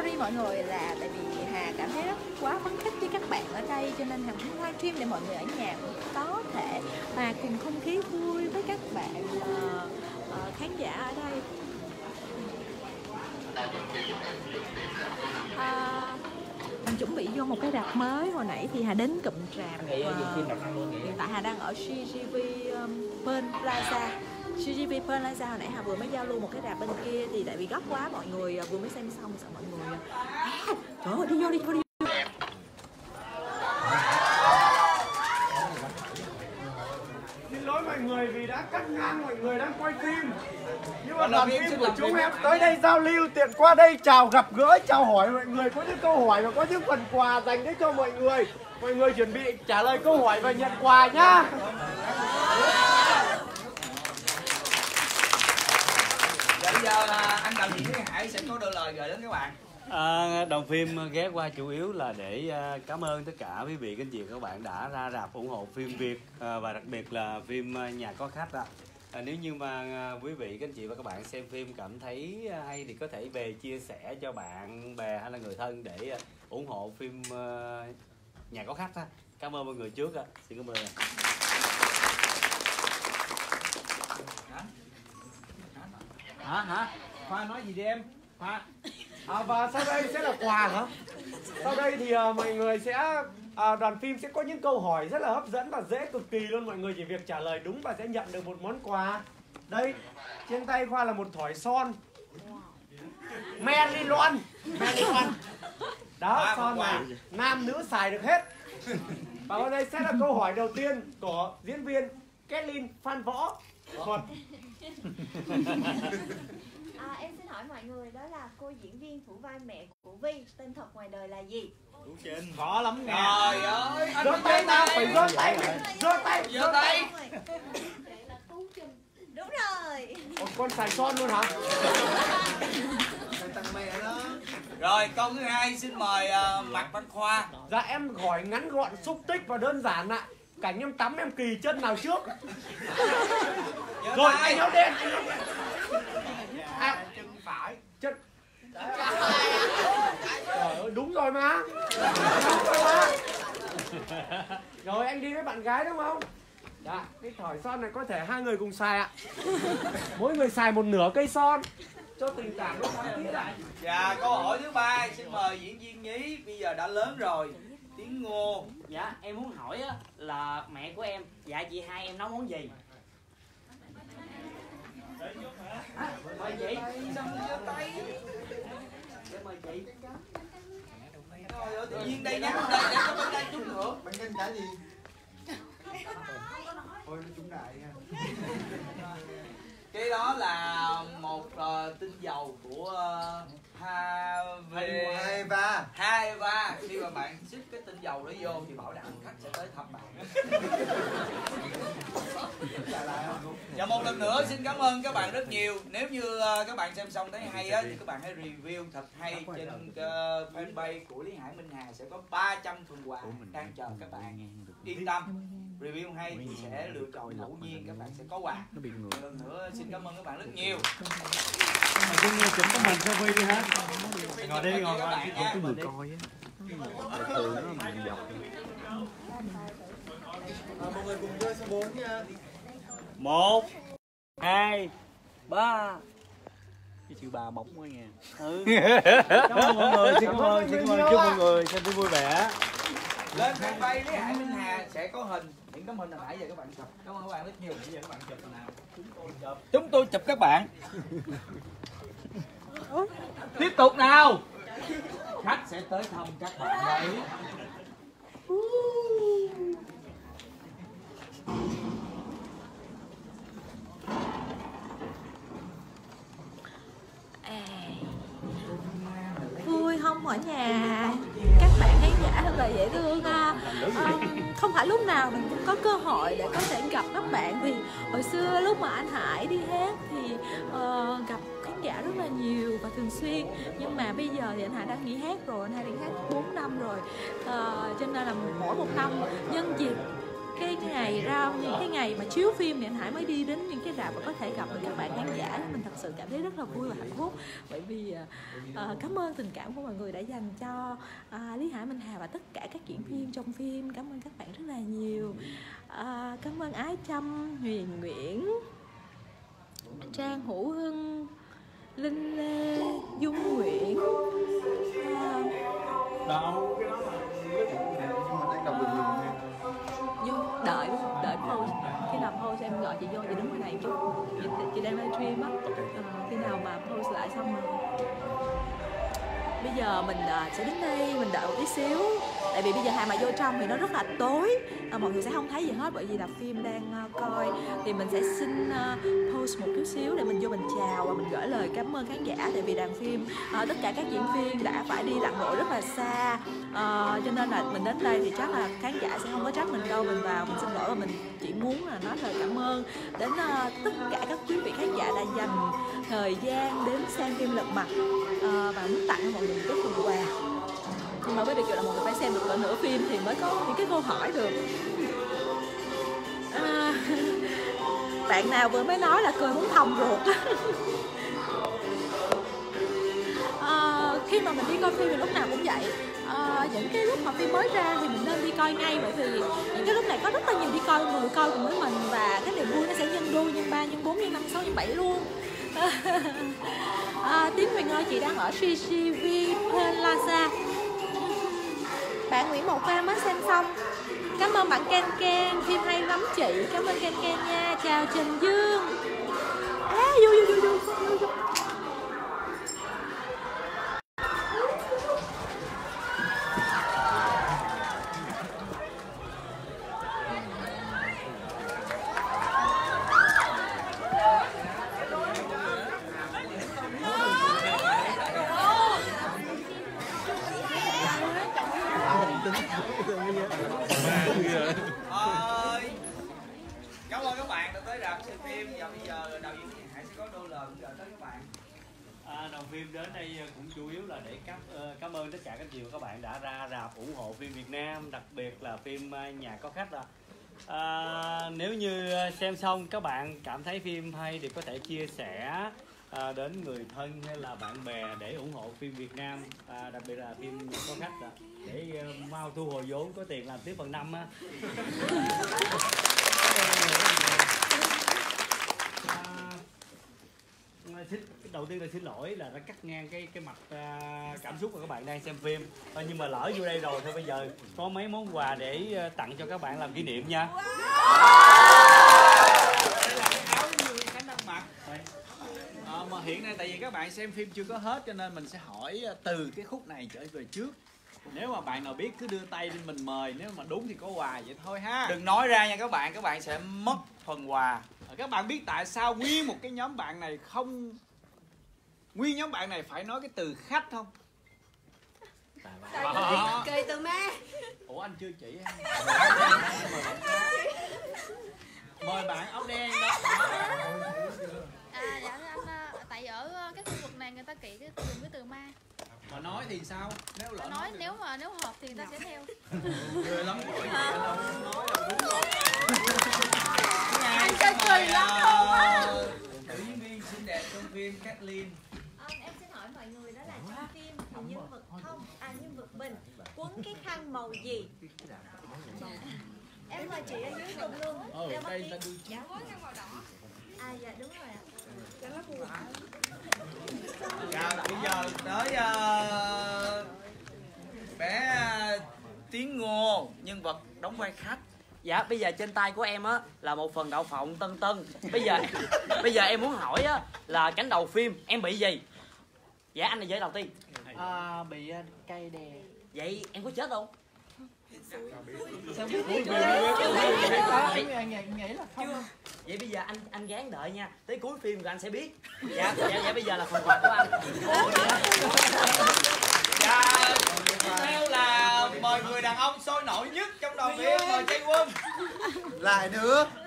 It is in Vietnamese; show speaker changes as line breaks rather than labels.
sorry mọi người, là tại vì Hà cảm thấy rất quá phấn khích với các bạn ở đây, cho nên Hà muốn livestream để mọi người ở nhà cũng có thể mà cùng không khí vui với các bạn khán giả ở đây. Mình chuẩn bị vô một cái rạp mới. Hồi nãy thì Hà đến cụm rạp hiện tại Hà đang ở CGV Pearl Plaza. CGV Pearl Plaza hồi nãy Hà vừa mới giao lưu một cái rạp bên kia, thì tại vì gấp quá mọi người vừa mới xem xong, sợ mọi người trời ơi, đi vô đi vô.
Xin lỗi mọi người vì đã cắt ngang mọi người đang quay phim. Nhưng mà đoàn phim của chúng em tới đây giao lưu, tiện qua đây chào gặp gỡ, chào hỏi mọi người, có những câu hỏi và có những phần quà dành đến cho mọi người. Mọi người chuẩn bị trả lời câu hỏi và nhận quà nhá.
Bây giờ là anh đạo diễn Hải sẽ có đôi lời gửi đến các bạn.
Đoàn phim ghé qua chủ yếu là để cảm ơn tất cả quý vị, anh chị, các bạn đã ra rạp ủng hộ phim Việt và đặc biệt là phim Nhà Có Khách. Nếu như mà quý vị, anh chị và các bạn xem phim cảm thấy hay thì có thể về chia sẻ cho bạn bè hay là người thân để ủng hộ phim Nhà Có Khách. Cảm ơn mọi người trước. Xin cảm ơn.
Hả? Khoa nói gì đi em? Khoa. Và sau đây sẽ là quà hả? Sau đây thì mọi người sẽ đoàn phim sẽ có những câu hỏi rất là hấp dẫn và dễ cực kỳ luôn. Mọi người chỉ việc trả lời đúng và sẽ nhận được một món quà. Đây, trên tay Khoa là một thỏi son Melilon. Đó, son mà nam nữ xài được hết. Và hôm nay sẽ là câu hỏi đầu tiên của diễn viên Kathleen Phan Võ.
Em xin hỏi mọi người, đó là cô diễn viên thủ vai mẹ của Vi, tên thật ngoài đời là gì?
Khó lắm nè.
Trời ơi,
Giơ tay nào, phải giơ tay.
giơ tay.
Đúng rồi.
Con xài son luôn hả?
Rồi câu thứ hai xin mời Mạc Văn Khoa.
Dạ em hỏi ngắn gọn, xúc tích và đơn giản ạ. Cảnh em tắm em kỳ chân nào trước? Rồi anh áo đen.
Chân phải.
Chân. Trời ơi, đúng rồi mà. Rồi anh đi với bạn gái đúng không? Dạ, cái thỏi son này có thể hai người cùng xài ạ. Mỗi người xài một nửa cây son cho tình cảm nó khá thiết ạ.
Và câu hỏi thứ ba xin mời diễn viên Nhí, bây giờ đã lớn rồi, tiếng Ngô.
Dạ, em muốn hỏi á, là mẹ của em dạ chị hai em nấu món gì? Mời chị.
Sao không giơ tay?
Mời chị.
Trời ơi, tự nhiên đây nhắn đây để có bên đây chút nữa.
Bạn kênh trả gì? Thôi nó trúng đại nha.
Cái đó là một tinh dầu của
Haeva.
Khi mà bạn xích cái tinh dầu đó vô thì bảo đảm khách sẽ tới thăm bạn. Và một lần nữa xin cảm ơn các bạn rất nhiều. Nếu như các bạn xem xong thấy hay á thì các bạn hãy review thật hay trên fanpage của Lý Hải Minh Hà, sẽ có 300 phần quà đang chờ các bạn. Yên tâm, review hay thì sẽ lựa chọn ngẫu nhiên, các bạn sẽ có quà. Một lần nữa xin cảm ơn các bạn rất nhiều.
Xin chụp tấm hình selfie đi ha.
Ngồi đi, ngồi qua
cái người coi á. Thường nó mình dọc.
Mọi người cùng chơi số 4 nha.
1 2 3. Cái chữ bà bóng quá nha. Cảm ơn mọi người, xin cảm ơn, chúc mọi người xem phim vui vẻ.
Lên fanpage Lý Hải Minh Hà sẽ có hình, những tấm hình hồi nãy giờ các bạn chụp. Cảm ơn các bạn rất nhiều. Bây giờ các bạn chụp nào. Chúng tôi chụp các bạn. Tiếp tục nào. Khách sẽ tới thăm các bạn đấy.
Vui không ở nhà, các bạn khán giả thật là dễ thương. Không phải lúc nào mình cũng có cơ hội để có thể gặp các bạn, vì hồi xưa lúc mà anh Hải đi hát thì gặp khán giả rất là nhiều và thường xuyên, nhưng mà bây giờ thì anh Hải đã nghỉ hát rồi, anh Hải đi hát 4 năm rồi, cho nên là mỗi một năm nhân dịp cái ngày ra những cái ngày mà chiếu phim thì anh Hải mới đi đến những cái rạp và có thể gặp được các bạn khán giả. Mình thật sự cảm thấy rất là vui và hạnh phúc, bởi vì cảm ơn tình cảm của mọi người đã dành cho Lý Hải, Minh Hà và tất cả các diễn viên trong phim. Cảm ơn các bạn rất là nhiều. Cảm ơn Ái Trâm, Huyền Nguyễn, Trang Hữu Hưng, Linh Lê, Dung Nguyễn.
Đâu, cái đó là nhưng mà đang đọc được
Dung đợi pause, khi nào pause em gọi chị vô, chị đứng ngoài này chút, chị đang livestream á. Khi nào mà pause lại xong rồi bây giờ mình sẽ đứng đây mình đợi một tí xíu, tại vì bây giờ mà vô trong thì nó rất là tối, mọi người sẽ không thấy gì hết bởi vì là phim đang coi. Thì mình sẽ xin pause một chút xíu để mình vô mình chào và mình gửi lời cảm ơn khán giả, tại vì đoàn phim tất cả các diễn viên đã phải đi lặn lội rất là xa, cho nên là mình đến đây thì chắc là khán giả sẽ không có trách mình đâu. Mình vào mình xin lỗi và mình chỉ muốn là nói lời cảm ơn đến tất cả các quý vị khán giả đã dành thời gian đến xem phim Lật Mặt, và muốn tặng cho mọi người một chút phần quà. Nhưng mà với điều kiện là mọi người phải xem được cỡ nửa phim thì mới có những cái câu hỏi được. Bạn nào vừa mới nói là cười muốn thòng ruột. Khi mà mình đi coi phim thì lúc nào cũng vậy. Những cái lúc mà phim mới ra thì mình nên đi coi ngay, bởi vì những cái lúc này có rất là nhiều đi coi người coi cùng với mình, và cái niềm vui nó sẽ nhân đôi, nhân 3, nhân 4, nhân 5, 6, nhân 7 luôn. Tiến Huyền ơi, chị đang ở CGV Plaza. Bạn Nguyễn Mộc Pha mới xem xong. Cảm ơn bạn Ken Ken, phim hay lắm chị. Cảm ơn Ken Ken nha. Chào Trần Dương. Vô.
Cảm ơn các bạn đã tới rạp xem phim. Và bây giờ đạo diễn Hải sẽ có đôi lời gửi tới các bạn.
Đoàn phim đến đây cũng chủ yếu là để cảm ơn tất cả các chị và các bạn đã ra rạp ủng hộ phim Việt Nam, đặc biệt là phim Nhà Có Khách. Nếu như xem xong các bạn cảm thấy phim hay thì có thể chia sẻ đến người thân hay là bạn bè để ủng hộ phim Việt Nam, đặc biệt là phim Nhà Có Khách, để mau thu hồi vốn có tiền làm tiếp phần 5 á. Đầu tiên là xin lỗi là đã cắt ngang cái mặt cảm xúc của các bạn đang xem phim, nhưng mà lỡ vô đây rồi thôi, bây giờ có mấy món quà để tặng cho các bạn làm kỷ niệm nha.
Đây là cái áo như Khánh đang mặc. Mà hiện nay tại vì các bạn xem phim chưa có hết cho nên mình sẽ hỏi từ cái khúc này trở về trước. Nếu mà bạn nào biết cứ đưa tay lên mình mời, nếu mà đúng thì có quà vậy thôi ha. Đừng nói ra nha các bạn sẽ mất phần quà. Các bạn biết tại sao nguyên một cái nhóm bạn này không... Nguyên nhóm bạn này phải nói cái từ khách không?
Cười từ ma.
Ủa anh chưa chỉ ha? Mời bạn áo đen đó.
Dạ anh, tại ở cái khu vực này người ta kỵ dùng cái từ ma.
Mà nói thì sao? Nếu lỡ
nói nếu hợp thì người ta sẽ theo.
Cười lắm rồi. Nói là đúng rồi.
Anh chơi cười lắm không á.
Nữ diễn viên xinh đẹp trong phim Kathleen.
Em xin hỏi mọi người đó là trong phim thì nhân vật nhân vật Bình quấn cái khăn màu gì? Em mời chị ở dưới cùng luôn.
Đây ta đưa
dạ khăn màu đỏ. Dạ đúng rồi ạ.
Bây giờ tới bé Tiến Ngô, nhân vật đóng vai khách.
Dạ bây giờ trên tay của em á là một phần đậu phộng Tân Tân. Bây giờ em muốn hỏi á là cánh đầu phim em bị gì? Dạ anh là giới đầu tiên.
Bị cây đè.
Vậy em có chết không?
Sao biết? Em nghĩ là không.
Vậy bây giờ anh gán đợi nha, tới cuối phim rồi anh sẽ biết. Dạ bây giờ là phần quà của anh.
Dạ, tiếp theo là mời người đàn ông sôi nổi nhất trong đoàn phim, mời Trai Quân.
Lại nữa.